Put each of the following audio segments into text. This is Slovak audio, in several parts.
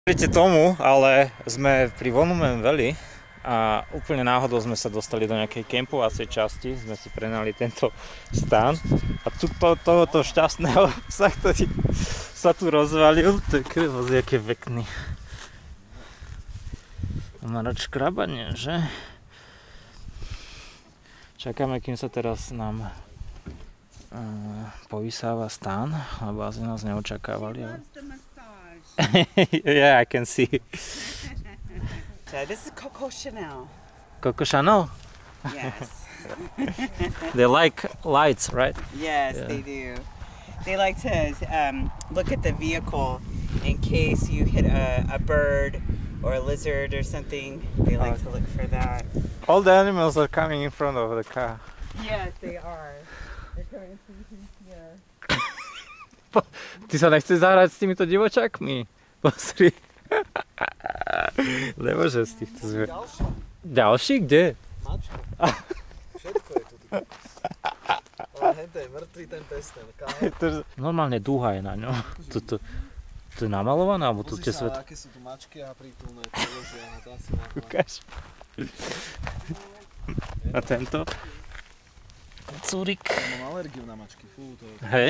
Viete tomu, ale sme pri Monument Valley a úplne náhodou sme sa dostali do nejakej kempovacej časti, sme si prenali tento stán a tu tohoto šťastného psa, ktorý sa tu rozvalil, to je krivosť, aký je pekný. Má rád škrabanie, že? Čakáme, kým sa teraz nám povysáva stán, lebo asi nás neočakávali. Yeah, I can see. So this is Coco Chanel. Coco Chanel? Yes. They like lights, right? Yes, Yeah. they do. They like to look at the vehicle in case you hit a bird or a lizard or something. They like to look for that. All the animals are coming in front of the car. Yes, they are. They're coming so you can see her. Ty sa nechceš zahrať s týmito divočákmi? Pozri. Nemôže z týchto zvier. Ďalší? Kde? Mačko. Všetko je tu. Ale hento je mŕtvý ten pes, ten kámo. Normálne dúha je na ňom. To je namalované? Alebo tu tie Pozri svet... sa, aké sú tu mačky a prítulné položia. A tam si má... Ukáž. A tento? Cúrik. Mám alergiu na mačky. Fú, to je... Hej.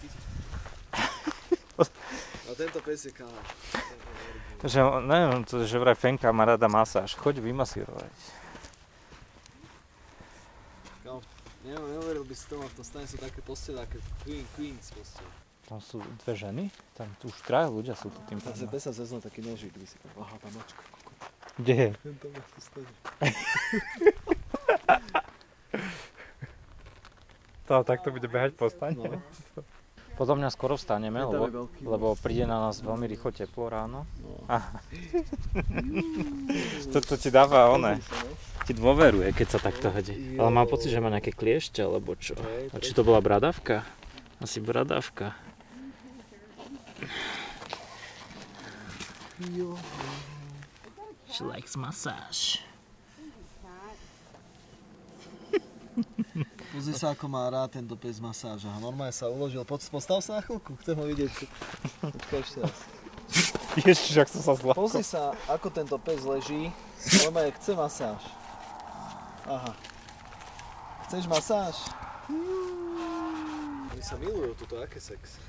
A tento pes je kámo. Že, neviem, to, že vraj Fenka má rada masáž. Choď vymasírovať. Kámo, neuveril by si tomu, v tom stane sú také postele, také queens postele. Tam sú dve ženy, tam tu už traja ľudia sú tu tým Zase pádom. pes sa zezne taký nožík, by si kámo. Aha, tá mačka. Kde je? Tento má tu stojí. Takto bude behať po stane. No. Podľa mňa skoro vstaneme, Je tam aj veľký. lebo príde na nás veľmi rýchlo teplo ráno. No. To ti dáva ti dôveruje, keď sa takto hodí. Ale mám pocit, že má nejaké kliešte, alebo čo. A či to bola bradavka? Asi bradavka. She likes massage. Pozri sa, ako má rád tento pes masáža. Normálne sa uložil. Postav sa na chvíľku, chcem ho vidieť. Počkaj ešte raz. Ježiš, ak som sa zlakol. Pozri sa, ako tento pes leží. Normálne chce masáž. Aha. Chceš masáž? Oni sa milujú, tuto, aké sex.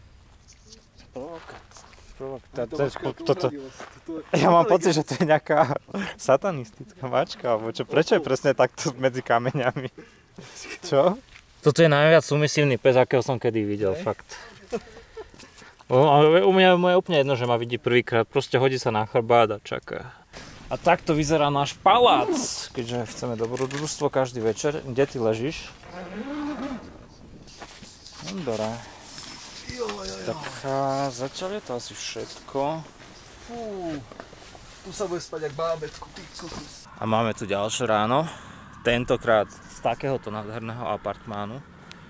Ja mám pocit, že to je nejaká satanistická mačka, alebo čo? Prečo je presne takto medzi kameňami? Čo? Toto je najviac sumisívny pes, akého som kedy videl, fakt. U mňa je úplne jedno, že ma vidí prvýkrát, proste hodí sa na chrbát a čaká. A takto vyzerá náš palác, keďže chceme dobrodružstvo každý večer. Kde ty ležíš? Dobre. Tak zatiaľ je to asi všetko. Fú, tu sa bude spať jak bábätko, ty kokos. A máme tu ďalšie ráno. Tentokrát z takéhoto nádherného apartmánu.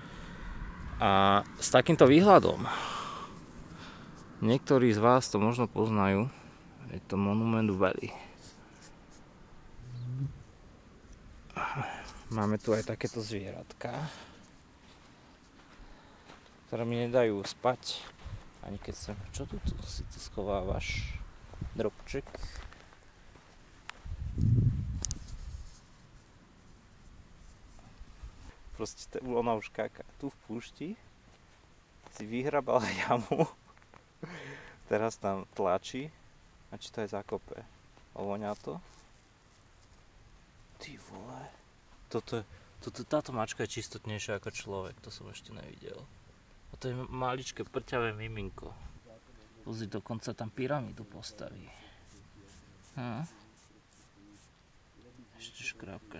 A s takýmto výhľadom. Niektorí z vás to možno poznajú. Je to Monument Valley. Máme tu aj takéto zvieratka, ktoré mi nedajú spať, ani keď sa... Čo tu si tu schovávaš? Drobček. Proste ona už káka tu v púšti, si vyhrabala jamu, teraz tam tlačí, a či to je zakope. Voňa to? Ty vole. Táto mačka je čistotnejšia ako človek, to som ešte nevidel. A to je maličké prťavé miminko. Pozri, dokonca tam pyramídu postaví. Ešte škrábka.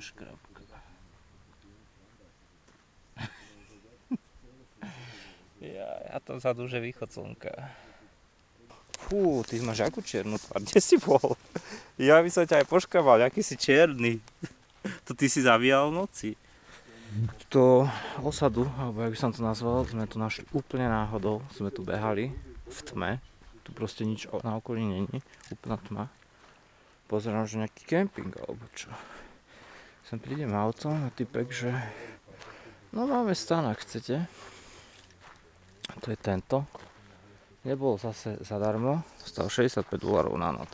Ja tam vzadu už je východ slnka. Fú, ty máš akú čiernu tvár, kde si bol? Ja by som ťa aj poškával, aký si čierny. To ty si zavíjal v noci. Túto osadu, alebo jak by som to nazval, sme tu našli úplne náhodou. Sme tu behali v tme. Tu proste nič na okolí není. Úplná tma. Pozerám, že nejaký kemping alebo čo. Sem prídem autom a typek, že no máme stan, ak chcete. To je tento. nebol zase zadarmo, dostal $65 na noc.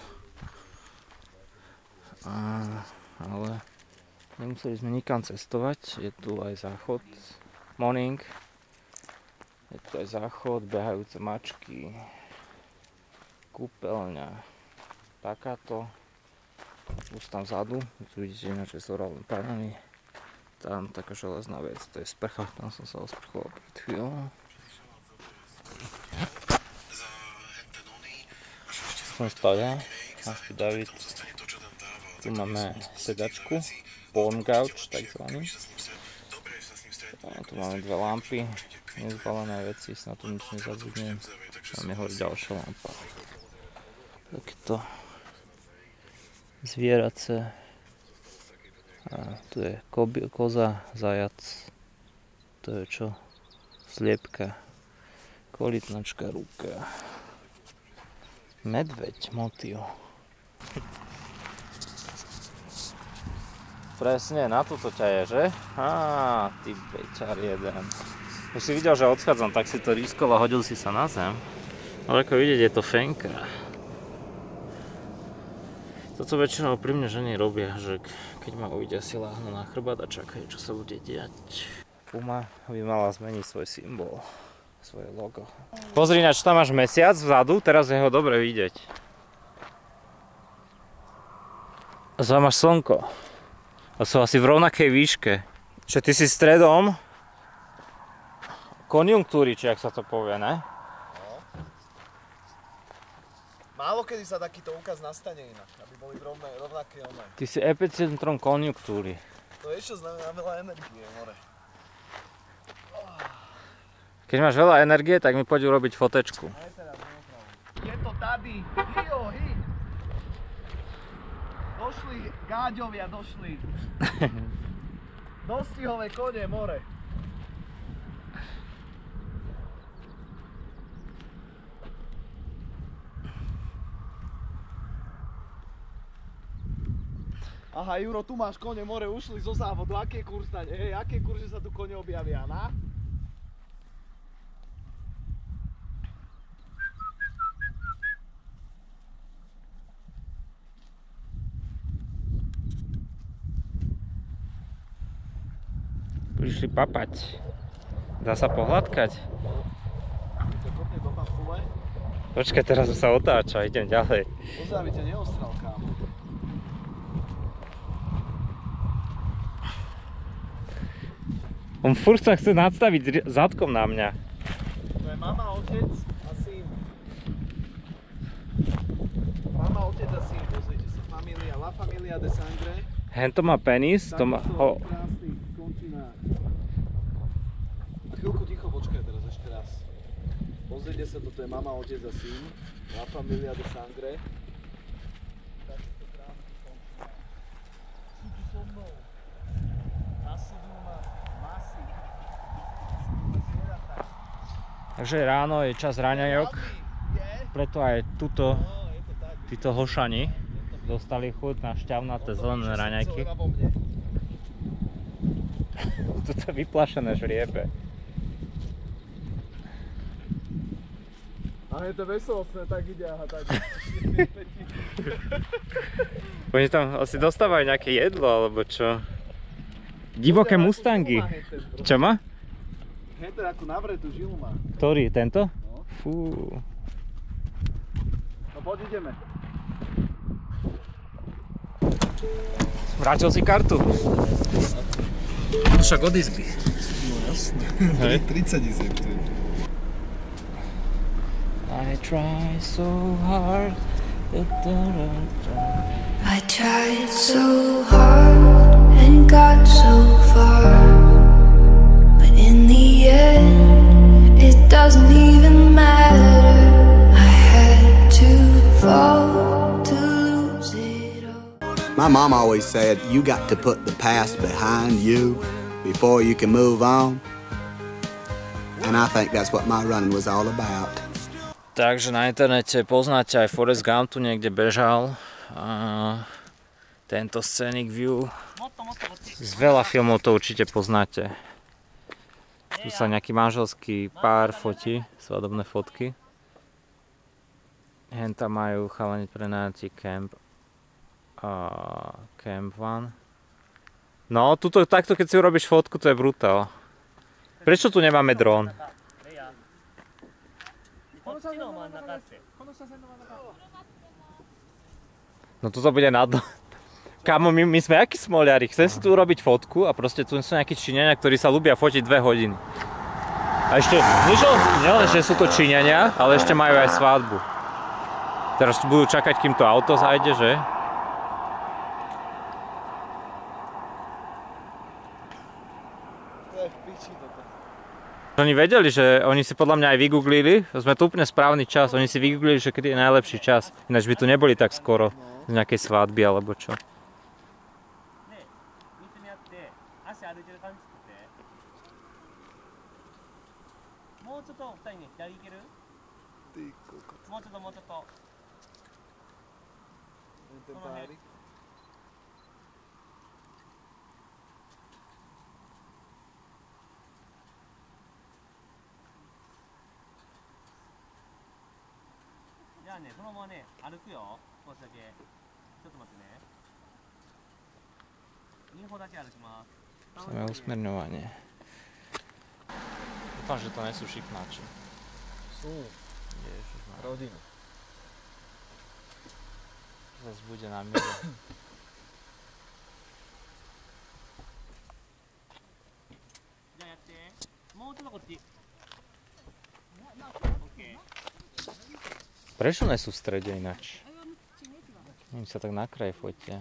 Ale nemuseli sme nikam cestovať, je tu aj záchod, morning, je tu aj záchod, behajúce mačky, kúpeľňa, takáto, už tam vzadu, tu vidíte ináč s orálnym pánami, tam taká železná vec, to je sprcha, tam som sa osprchoval pred chvíľou. Som spal ja, Aspi David, tu máme sedačku, porn couch takzvaný, tu máme dve lampy, nezbalené veci, snad tu nič nezabudnem, tam je hore ďalšia lampa. Takéto zvierace, a tu je koza, zajac, to je čo? Sliepka, kolitnačka, ruka, medveď, motýl. Presne, na toto ťa je, že? Á, ty bečar jeden. Už si videl, že odchádzam, tak si to rískol a hodil si sa na zem. Ale ako vidieť, je to fenka. Toto väčšinou pri mne ženy robia, že keď ma uvidia, si láhnu na chrbát a čakajú, čo sa bude diať. Puma by mala zmeniť svoj symbol, svoje logo. Pozri, na čo tam máš mesiac vzadu, teraz je ho dobre vidieť. A tam máš slnko. A sú asi v rovnakej výške. Čiže ty si stredom konjunktúry, či jak sa to povie, ne? Málo kedy sa takýto úkaz nastane inak, aby boli rovnaké one. Ty si epicentrom konjunktúry. To je čo znamená veľa energie, more. Keď máš veľa energie, tak mi poď urobiť fotečku. Je to tady, hi. Došli, gáďovia došli. Dostihové kone, more. Aha, Juro, tu máš kone, more, ušli zo závodu. Aký je kurz na ne? Hej, aký je kurz, že sa tu kone objavia, na? Prišli papať. Dá sa pohľadkať? Počkaj, teraz sa otáča, idem ďalej. Pozor, aby ťa neostral, kámo. On furt sa chce nadstaviť zadkom na mňa. To je mama, otec a syn. Mama, otec a syn, pozrite sa. Familia, La Familia de Sangre. Hento má penis, to má... Krásny, končina. A chvíľku ticho, počkaj teraz ešte raz. Pozrite sa, toto je mama, otec a syn. La Familia de Sangre. Takýto krásny končina. Si tu so mnou. Nasudnú masy. Takže ráno je čas raňajok, preto aj tuto, títo hošani dostali chuť na šťavnaté zelené raňajky. Toto vyplašené žriebe. Ale je to veselostné, tak ide, aha, tak. Oni tam asi dostávajú nejaké jedlo, alebo čo? Divoké mustangy. Čo má? Henter ako navretú žilu má. Ktorý? Tento? No. Fú. No poď ideme. Vrátil si kartu. Však od izby. No jasne. 30 izieb tu je. I try so hard. I tried so hard and got so far, but in the end it doesn't even matter. I had to fall to lose it all. My mom always said you got to put the past behind you before you can move on, and I think that's what my running was all about. Takže na internete poznáte aj Forrest Gump, tu niekde bežal. Tento scenic view. Z veľa filmov to určite poznáte. Tu sa nejaký manželský pár fotí, svadobné fotky. Hen tam majú chalani prenajatí camp. Camp van. No, tuto, takto keď si urobíš fotku, to je brutál. Prečo tu nemáme dron? No toto bude na dno. Kámo, my sme akí smoliari. Chcem si tu urobiť fotku a proste tu sú nejakí Číňania, ktorí sa ľúbia fotiť 2 hodiny. A ešte, nielen, že sú to Číňania, ale ešte majú aj svadbu. Teraz budú čakať, kým to auto zajde, že? To je v piči toto. Oni vedeli, že oni si podľa mňa aj vygooglili, sme tu úplne správny čas, oni si vygooglili, že kedy je najlepší čas. Ináč by tu neboli tak skoro z nejakej svadby alebo čo. Ty kokot. Ten párik. Samé usmerňovanie. Dúfam, že to nie sú šikmáči. Sú. Ježišmar. Rodinu. Zas bude na mire. Prečo nie sú v strede ináč? Oni sa tak na kraj fotia.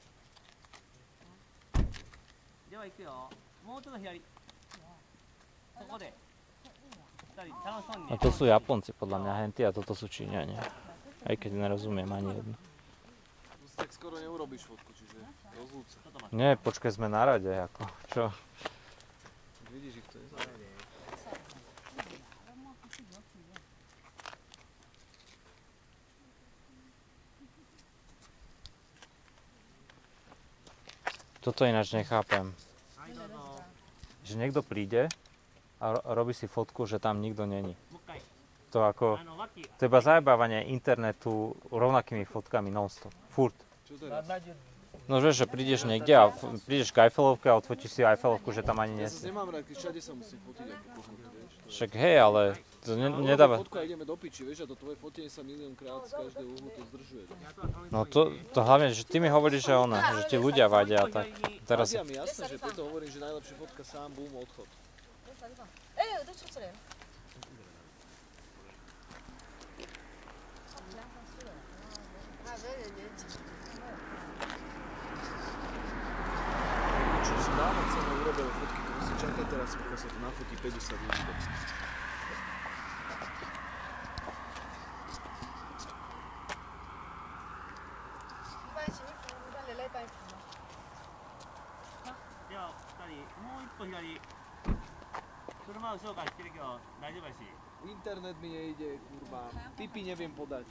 A to sú Japonci podľa mňa henty a toto sú Číňania. Aj keď nerozumiem ani jedno. Tak skoro neurobíš fotku, čiže rozlúč sa. Nie, počkaj, sme na rade, ako, čo? Vidíš ich, to je Toto ináč nechápem. Že niekto príde a robí si fotku, že tam nikto není. To ako, to je iba zajebávanie internetu rovnakými fotkami non-stop. Furt. Čo teraz? No vieš, že prídeš niekde a prídeš k Eiffelovke a odfotíš si Eiffelovku, že tam ani nie Ja si. sa nemám rád, keď všade sa musím fotiť ako kochnuť, vieš. Však hej, ale to nedáva. Fotku a ideme do piči, vieš, a to tvoje fotenie sa miliónkrát z každého uhlu to zdržuje. No to hlavne, že ty mi hovoríš, že ona, že ti ľudia vadia a tak. Teraz Vadia mi jasné, že preto hovorím, že najlepšia fotka sám, bum, odchod. Čo si dávno chceme urobili fotky, to musí čakať teraz, pokiaľ sa to nafotí 50 ľudí. Internet mi nejde, kurva. Tipy neviem podať.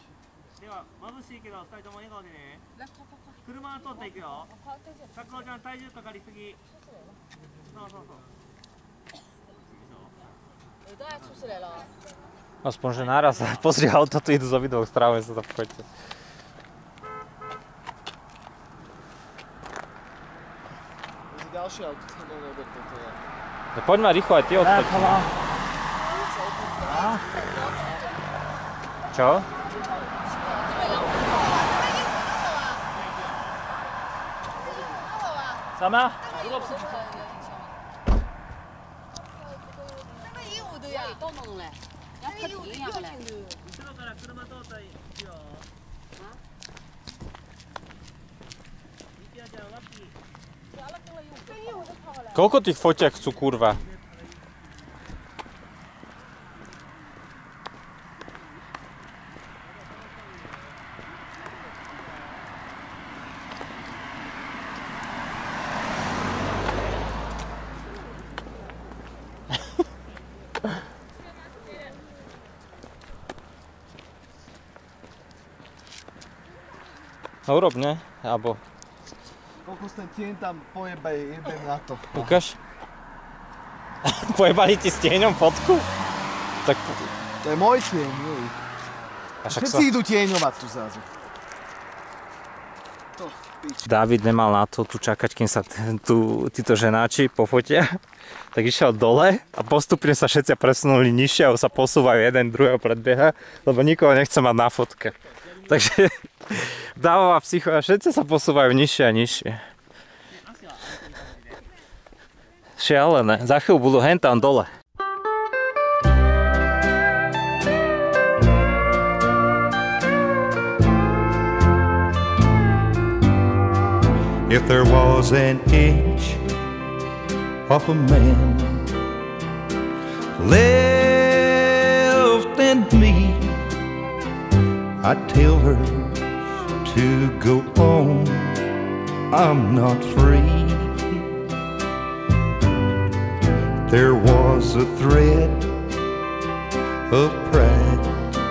aspoň, že naraz pozri auto, tu idú z obidvoch strán, sa to poďte. Ďalšie auto, no dobre, toto je. No poď ma rýchlo, aj ty odfoť. Čo? Sama? Koľko tých fotiak chcú, kurva? No urob, ne? Alebo... Koľko ten tieň tam pojebej, jebem na to. Ukáž? Pojebali ti s tieňom fotku? Tak... To je môj tieň, Juli. Všetci idú tieňovať tu zrazu. Dávid nemal na to tu čakať, kým sa títo ženáči pofotia. Tak išiel dole a postupne sa všetci presunuli nižšie a sa posúvajú, jeden druhého predbieha, lebo nikoho nechce mať na fotke. Takže dávová psycho a všetci sa posúvajú nižšie a nižšie. Šialené, za chvíľu budú hen tam dole. If there was an inch of a man left in me, I'd tell her to go on. I'm not free. There was a thread of pride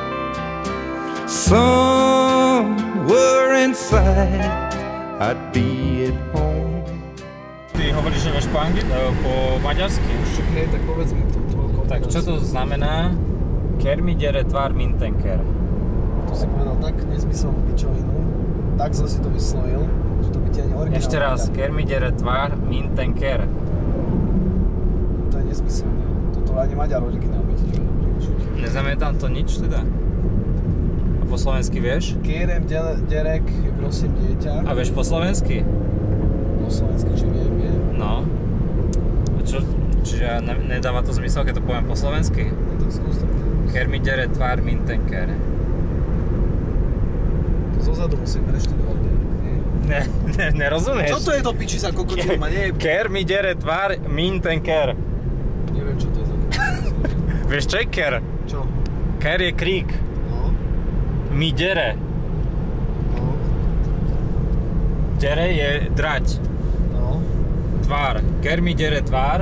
somewhere inside. I'd be at home. Ty hovoríš, že vieš po maďarsky? Hej, tak povedz mi to. Tak čo to znamená? Kermidere tvar mintenker. To si povedal tak nezmyselnú pičovinu. Tak som si to vyslovil, že to by ti ani originálne. Ešte raz, kermidere tvar mintenker. To je nezmyselné. Toto ani Maďar originál by ti nevedel. Neznamená tam to nič teda? Po slovensky vieš? Kérem derek je prosím dieťa. A vieš po slovensky? Po slovensky či viem. No. A čo? Čiže nedáva to zmysel, keď to poviem po slovensky? No tak skús to. Kermidere tvar mintenker. To zozadu musím reštudovať derek, nie? Nerozumieš? Čo to je do piči za kokotil? Ma nie je... Kermidere tvar mintenker. Neviem čo to je za kokotil. Vieš čo je ker? Čo? Ker je krík. Mi dere. No. Dere je drať. No. Tvár. Ker mi dere tvár.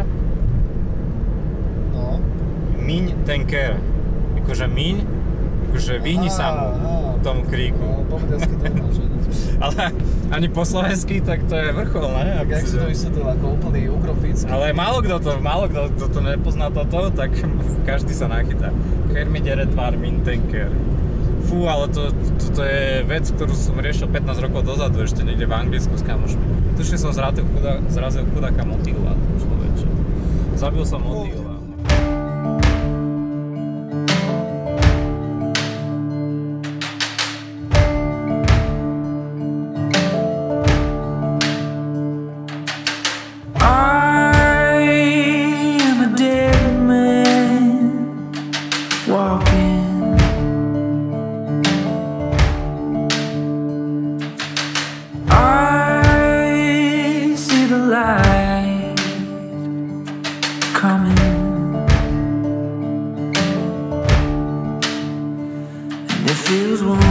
No. Miň ten ker. Akože miň, akože vyhni sa mu tomu kríku. No, po maďarsky to máš jeden zmysel. Ale ani po slovensky, tak to je vrchol, ne? Tak jak si to vysvetlil, ako úplný ukrofícky. Ale málo kto to nepozná toto, tak každý sa nachytá. Ker mi dere tvár, miň ten ker. Fú, ale to je vec, ktorú som riešil 15 rokov dozadu, ešte niekde v Anglicku s kamošmi. Tušne som zrazil chudáka motýla, človeče. Zabil som motýla.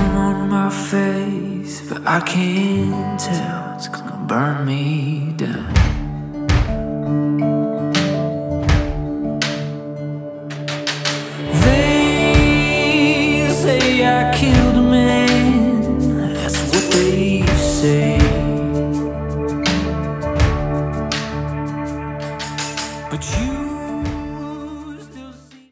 I can't tell, it's gonna burn me down.